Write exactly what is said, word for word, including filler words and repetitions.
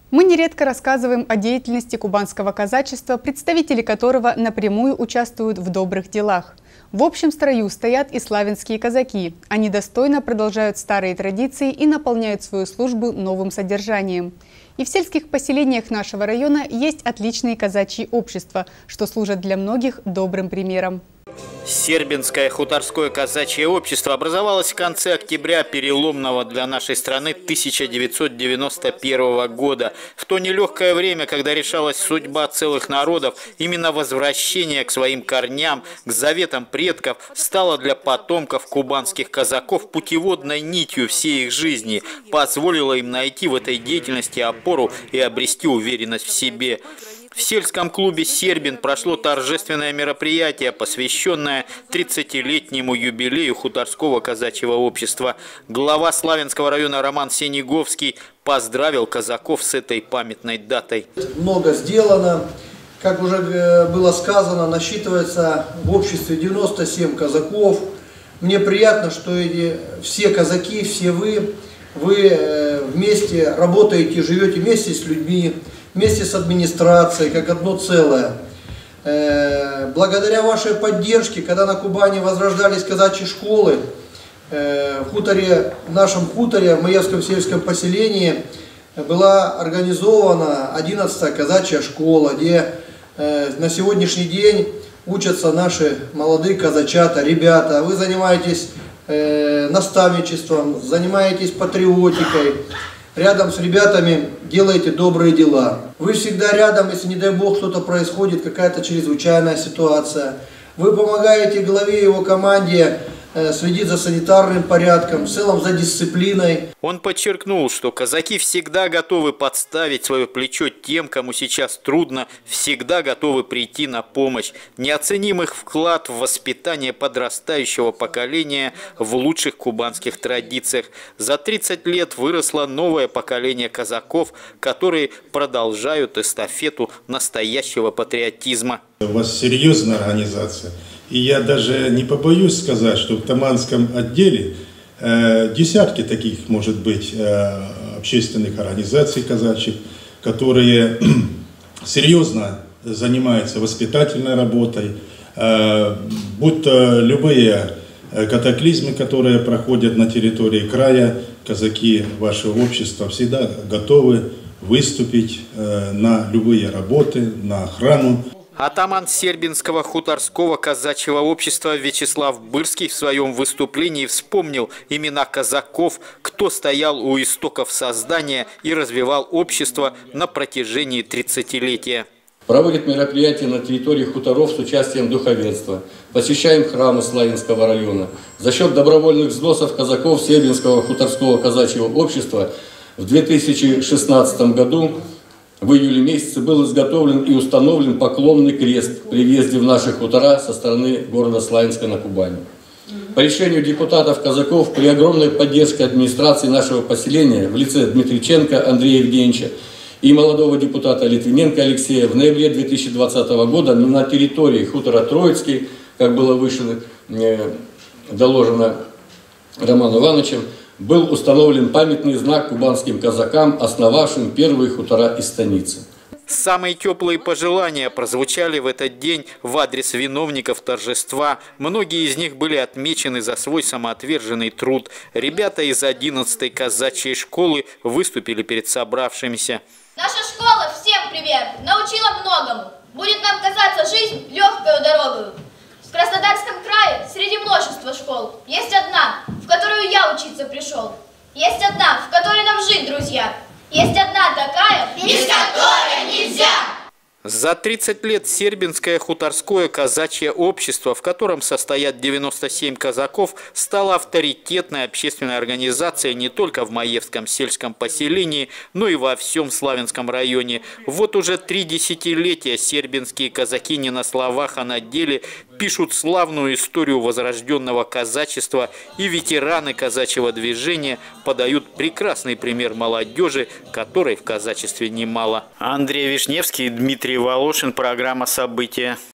Мы нередко рассказываем о деятельности кубанского казачества, представители которого напрямую участвуют в добрых делах. В общем строю стоят и славянские казаки. Они достойно продолжают старые традиции и наполняют свою службу новым содержанием. И в сельских поселениях нашего района есть отличные казачьи общества, что служат для многих добрым примером. Сербинское хуторское казачье общество образовалось в конце октября переломного для нашей страны тысяча девятьсот девяносто первого года. В то нелегкое время, когда решалась судьба целых народов, именно возвращение к своим корням, к заветам предков стало для потомков кубанских казаков путеводной нитью всей их жизни, позволило им найти в этой деятельности опору и обрести уверенность в себе. В сельском клубе «Сербин» прошло торжественное мероприятие, посвященное тридцатилетнему юбилею хуторского казачьего общества. Глава Славянского района Роман Сенеговский поздравил казаков с этой памятной датой. Много сделано. Как уже было сказано, насчитывается в обществе девяносто семь казаков. Мне приятно, что эти все казаки, все вы, вы вместе работаете, живете вместе с людьми, вместе с администрацией, как одно целое. Благодаря вашей поддержке, когда на Кубани возрождались казачьи школы, в хуторе, в нашем хуторе, в Маевском сельском поселении была организована одиннадцатая казачья школа, где на сегодняшний день учатся наши молодые казачата, ребята. Вы занимаетесь наставничеством, занимаетесь патриотикой. Рядом с ребятами делаете добрые дела. Вы всегда рядом, если, не дай бог, что-то происходит, какая-то чрезвычайная ситуация. Вы помогаете главе и его команде э, следить за санитарным порядком, в целом за дисциплиной. Он подчеркнул, что казаки всегда готовы подставить свое плечо тем, кому сейчас трудно, всегда готовы прийти на помощь. Неоценим их вклад в воспитание подрастающего поколения в лучших кубанских традициях. За тридцать лет выросло новое поколение казаков, которые продолжают эстафету настоящего патриотизма. У вас серьезная организация. И я даже не побоюсь сказать, что в Таманском отделе э, десятки таких, может быть, э, общественных организаций казачьих, которые серьезно занимаются воспитательной работой, э, будто любые катаклизмы, которые проходят на территории края, казаки вашего общества всегда готовы выступить э, на любые работы, на охрану. Атаман Сербинского хуторского казачьего общества Вячеслав Бырский в своем выступлении вспомнил имена казаков, кто стоял у истоков создания и развивал общество на протяжении тридцатилетия. Проводит мероприятия на территории хуторов с участием духовенства. Посещаем храмы Славянского района. За счет добровольных взносов казаков Сербинского хуторского казачьего общества в две тысячи шестнадцатом году в июле месяце был изготовлен и установлен поклонный крест при въезде в наши хутора со стороны города Славянска на Кубани. По решению депутатов казаков при огромной поддержке администрации нашего поселения в лице Дмитриченко Андрея Евгеньевича и молодого депутата Литвиненко Алексея в ноябре две тысячи двадцатого года на территории хутора Троицкий, как было выше э, доложено Романом Ивановичем, был установлен памятный знак кубанским казакам, основавшим первые хутора из станицы. Самые теплые пожелания прозвучали в этот день в адрес виновников торжества. Многие из них были отмечены за свой самоотверженный труд. Ребята из одиннадцатой казачьей школы выступили перед собравшимися. Наша школа, всем привет, научила многому. Будет нам казаться жизнь легкою дорогою. В Краснодарском крае среди множества школ есть одна, в которую я учиться пришел. Есть одна, в которой нам жить, друзья. Есть одна такая, без которой нельзя. За тридцать лет Сербинское хуторское казачье общество, в котором состоят девяносто семь казаков, стало авторитетной общественной организацией не только в Маевском сельском поселении, но и во всем Славянском районе. Вот уже три десятилетия сербинские казаки не на словах, а на деле пишут славную историю возрожденного казачества, и ветераны казачьего движения подают прекрасный пример молодежи, которой в казачестве немало. Андрей Вишневский, Дмитрий Волошин, программа «События».